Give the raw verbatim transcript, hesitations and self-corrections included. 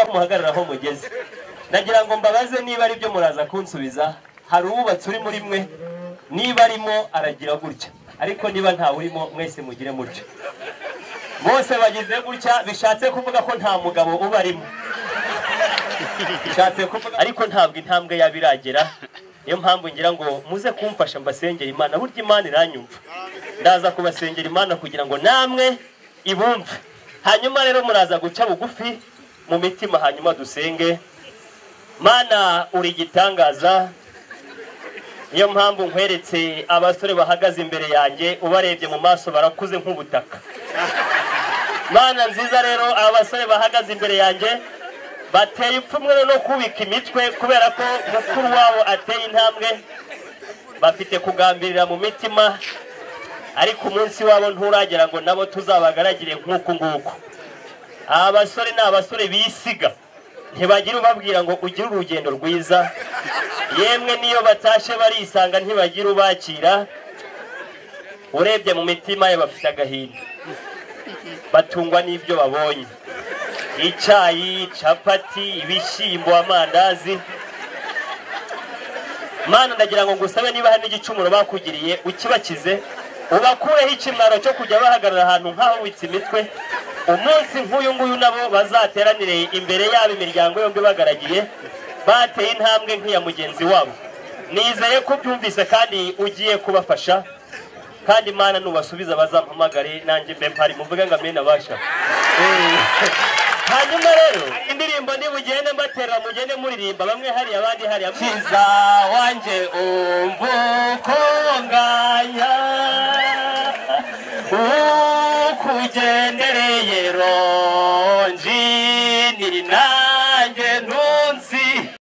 muhagararaho mugeze nagira ngo mbabaze niba ari byo muraza kunsubiza hari ububatsi uri muri mwe niba arimo aragira gutya ariko niba nta urimo mwese mugire mutyo bose bagize gutya bishatse kuvuga ko nta mugabo ubarimo bishatse kuvuga ariko ntabwo intambwe yabiragera niyo mpamvu ngira ngo muze kumfasha mbasengera Imana burya Imana iranyumva ndaza kubasengera Imana kugira ngo namwe ibumve hanyuma rero muraza guca bugufi mu mitima hanyuma dusenge Mana uri gitangaza niyo mpamvu nkweretse abasore bahagaze imbere yanjye ubarebye mu maso barakuze nk'ubutaka Mana nziza rero abasore bahagaze imbere yanjye bateye ipfumwe no kubika imitwe kubera ko mukuru wabo ateye intambwe bafite kugambirira mu mitima ariko umunsi wabo nturagera ngo nabo tuzabagaragire nk'uko nguko abasore ni abasore bisiga ntibagira ubabwira ngo ugire urugendo rwiza yemwe niyo batashe barisanga ntibagira ubakira urebye mu mitima ye bafite agahinda batungwa n'ibyo babonye icyayi capati ibishyimbo amandazi Mana ndagira ngo ngusabe niba hari n'igicumuro bakugiriye ukibakize ubakureho ikimwaro cyo kujya bahagarara ahantu nk'aho witse imitwe umunsi nk'uyu nguyu nabo bazateranire imbere yabo imiryango yombi bagaragiye bateye intambwe nk'iya mugenzi wabo nizeye ko byumvise kandi ugiye kubafasha kandi Mana nubasubiza bazampamagare nanjye mbe mpari muvuge ngo amena basha hanyuma rero indirimbo ni bugende mbatera mugende muririmba bamwe hari abandi hari kiza wanje umvukonganya